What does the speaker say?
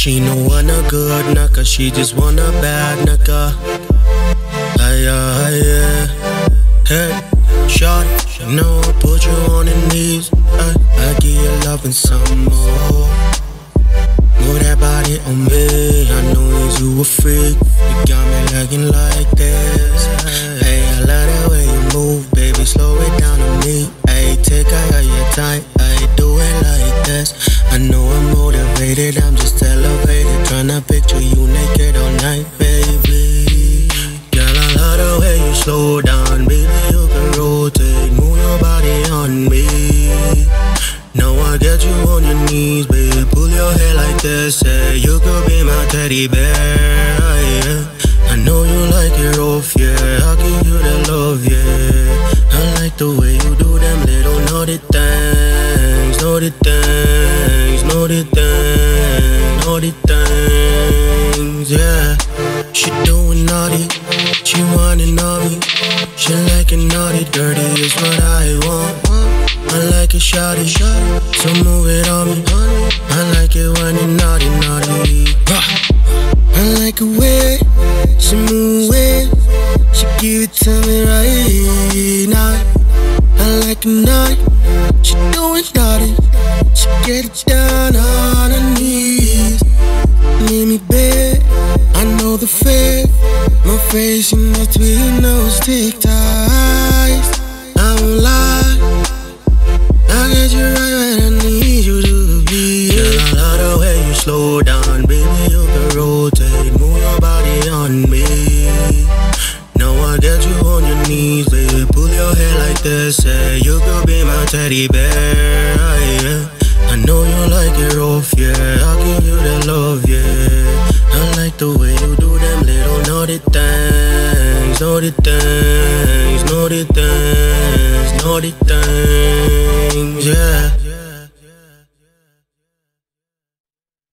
She no want a good knocker, she just want a bad knocker. Hey, shawty, you know I put you on the knees. I give you love and some more. Move that body on me, I know that you a freak. You got me looking like this. Hey, I love the way you move, baby, slow it down on me. Hey, take out your time, hey, do it like this. I know I'm motivated, I'm just elevated, tryna picture you naked all night, baby. Girl, I love the way you slow down, baby, you can rotate, move your body on me. Now I get you on your knees, baby, pull your hair like this, say you could be my teddy bear, yeah. I know you like it rough, yeah, I'll give you that love, yeah. I like the way you do them little naughty things, naughty things, naughty things, naughty things, yeah. She doing naughty, she wanting naughty, she like it naughty, dirty is what I want. I like it shawty, so move it on me. I like it when you're naughty, naughty. I like it when she move it, she give it to me right now. I like it naughty, she doing naughty, she get it down on her knees. Leave me bed, I know the fake. My face in the tweet nose tick ties. I won't lie, I'll get you right where I need you to be. Girl, I love the way you slow down, baby, you can rotate, move your body on me. Now I get you on your knees, baby, pull your hair like this, say you could be my teddy bear, yeah. I know you like it rough, yeah, I'll give you that love, yeah. I like the way you do them little naughty things, naughty things, naughty things, naughty things, yeah.